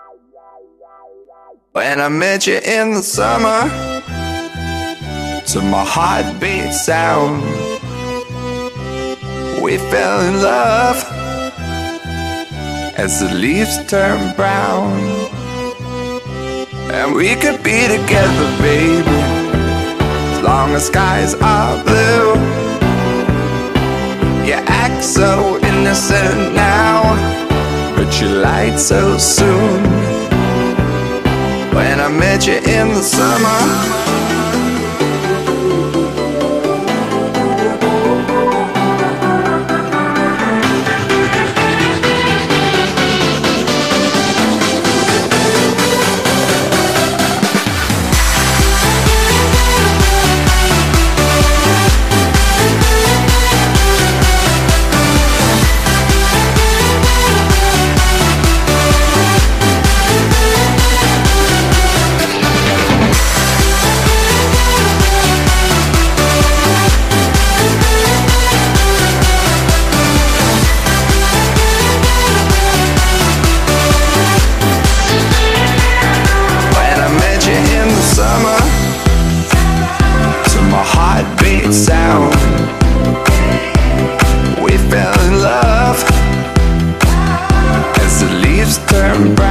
When I met you in the summer, to my heartbeat sound, we fell in love as the leaves turn brown. And we could be together, baby, as long as skies are blue. You act so innocent now, but you lied so soon. When I met you in the summer, sound, we fell in love as the leaves turn brown.